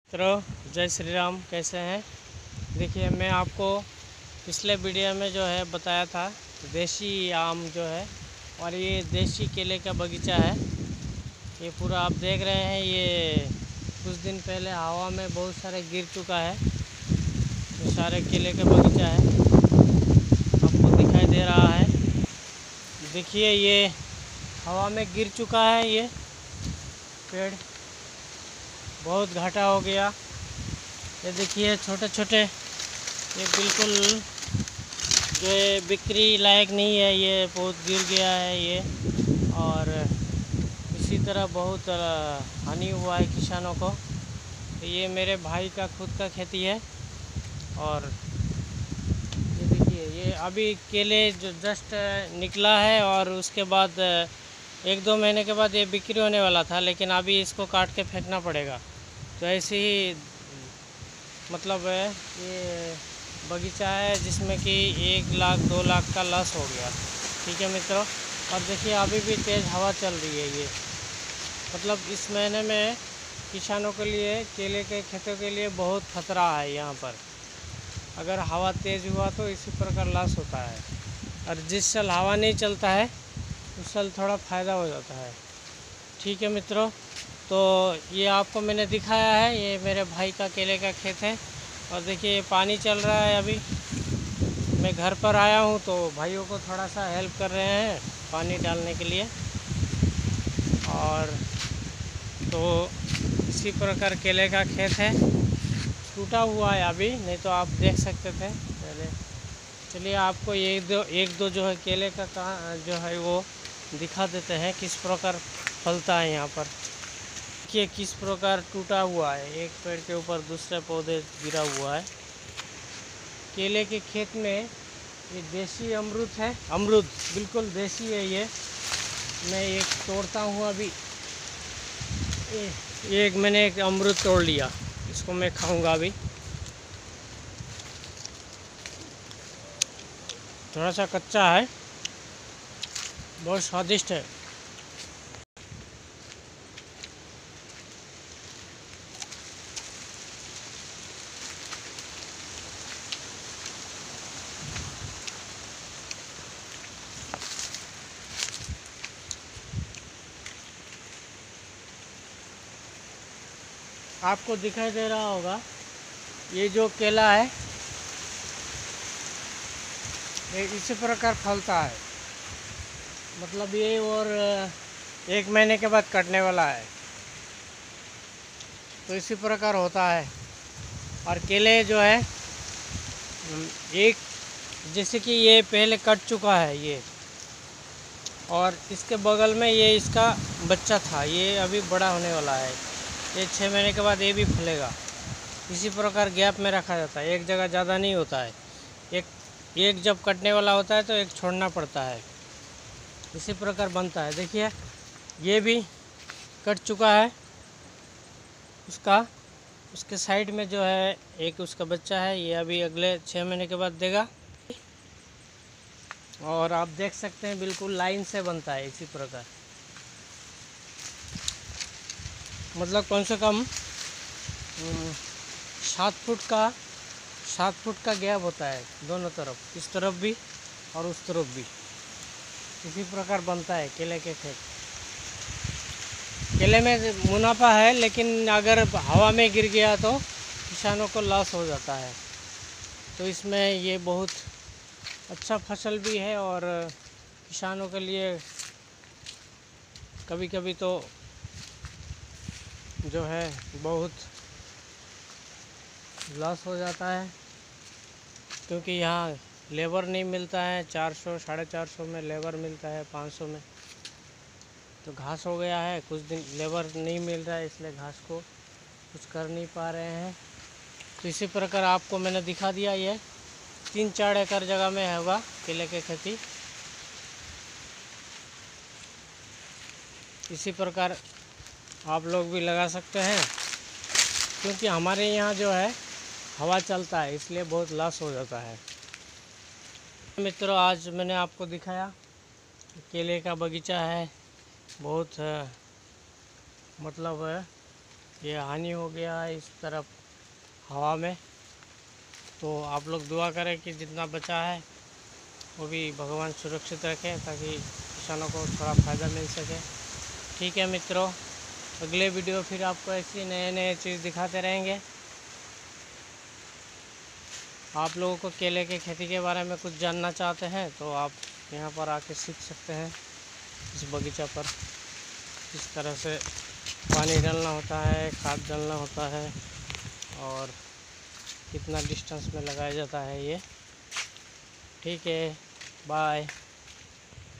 मित्रों जय श्री राम, कैसे हैं। देखिए, मैं आपको पिछले वीडियो में जो है बताया था देसी आम जो है, और ये देसी केले का बगीचा है। ये पूरा आप देख रहे हैं, ये कुछ दिन पहले हवा में बहुत सारे गिर चुका है। ये सारे केले का बगीचा है, आपको दिखाई दे रहा है। देखिए, ये हवा में गिर चुका है। ये पेड़ बहुत घाटा हो गया। ये देखिए छोटे छोटे, ये बिल्कुल जो है बिक्री लायक नहीं है, ये बहुत गिर गया है ये। और इसी तरह बहुत हानि हुआ है किसानों को। तो ये मेरे भाई का खुद का खेती है। और ये देखिए, ये अभी केले जो जस्ट निकला है, और उसके बाद 1-2 महीने के बाद ये बिक्री होने वाला था, लेकिन अभी इसको काट के फेंकना पड़ेगा। तो ऐसे ही मतलब है, ये बगीचा है जिसमें कि 1 लाख 2 लाख का लॉस हो गया। ठीक है मित्रों, और देखिए अभी भी तेज़ हवा चल रही है। ये मतलब इस महीने में किसानों के लिए, केले के खेतों के लिए बहुत खतरा है यहाँ पर। अगर हवा तेज़ हुआ तो इसी प्रकार लॉस होता है, और जिस साल हवा नहीं चलता है उस साल थोड़ा फ़ायदा हो जाता है। ठीक है मित्रों, तो ये आपको मैंने दिखाया है, ये मेरे भाई का केले का खेत है। और देखिए ये पानी चल रहा है। अभी मैं घर पर आया हूँ तो भाइयों को थोड़ा सा हेल्प कर रहे हैं पानी डालने के लिए। और तो इसी प्रकार केले का खेत है, टूटा हुआ है अभी, नहीं तो आप देख सकते थे पहले। चलिए आपको एक दो जो है केले का जो है वो दिखा देते हैं, किस प्रकार फलता है यहाँ पर। देखिए किस प्रकार टूटा हुआ है, एक पेड़ के ऊपर दूसरे पौधे गिरा हुआ है। केले के खेत में ये देसी अमरूद है, अमरूद बिल्कुल देसी है ये। मैं एक तोड़ता हूँ अभी। मैंने एक अमरूद तोड़ लिया, इसको मैं खाऊंगा अभी। थोड़ा सा कच्चा है, बहुत स्वादिष्ट है। आपको दिखाई दे रहा होगा, ये जो केला है ये इसी प्रकार फलता है। मतलब ये और 1 महीने के बाद कटने वाला है, तो इसी प्रकार होता है। और केले जो है एक, जैसे कि ये पहले कट चुका है ये, और इसके बगल में ये इसका बच्चा था, ये अभी बड़ा होने वाला है। ये 6 महीने के बाद ये भी फलेगा। इसी प्रकार गैप में रखा जाता है, एक जगह ज़्यादा नहीं होता है। एक जब कटने वाला होता है तो एक छोड़ना पड़ता है, इसी प्रकार बनता है। देखिए ये भी कट चुका है उसके साइड में जो है एक उसका बच्चा है, ये अभी अगले 6 महीने के बाद देगा। और आप देख सकते हैं बिल्कुल लाइन से बनता है इसी प्रकार। मतलब कम से कम 7 फुट का गैप होता है दोनों तरफ, इस तरफ भी और उस तरफ भी। इसी प्रकार बनता है केले के खेत। केले में मुनाफा है, लेकिन अगर हवा में गिर गया तो किसानों को लॉस हो जाता है। तो इसमें ये बहुत अच्छा फसल भी है, और किसानों के लिए कभी कभी तो जो है बहुत लॉस हो जाता है, क्योंकि यहाँ लेबर नहीं मिलता है। 400 450 में लेबर मिलता है, 500 में। तो घास हो गया है, कुछ दिन लेबर नहीं मिल रहा है, इसलिए घास को कुछ कर नहीं पा रहे हैं। तो इसी प्रकार आपको मैंने दिखा दिया। ये 3-4 एकड़ जगह में होगा केले की खेती। इसी प्रकार आप लोग भी लगा सकते हैं, क्योंकि हमारे यहाँ जो है हवा चलता है, इसलिए बहुत लॉस हो जाता है। मित्रों, आज मैंने आपको दिखाया केले का बगीचा है, बहुत मतलब ये हानि हो गया है इस तरफ हवा में। तो आप लोग दुआ करें कि जितना बचा है वो भी भगवान सुरक्षित रखे, ताकि किसानों को थोड़ा फ़ायदा मिल सके। ठीक है मित्रों, अगले वीडियो फिर आपको ऐसी नए नए चीज़ दिखाते रहेंगे। आप लोगों को केले के खेती के बारे में कुछ जानना चाहते हैं तो आप यहाँ पर आके सीख सकते हैं। इस बगीचा पर किस तरह से पानी डालना होता है, खाद डालना होता है और कितना डिस्टेंस में लगाया जाता है ये। ठीक है, बाय।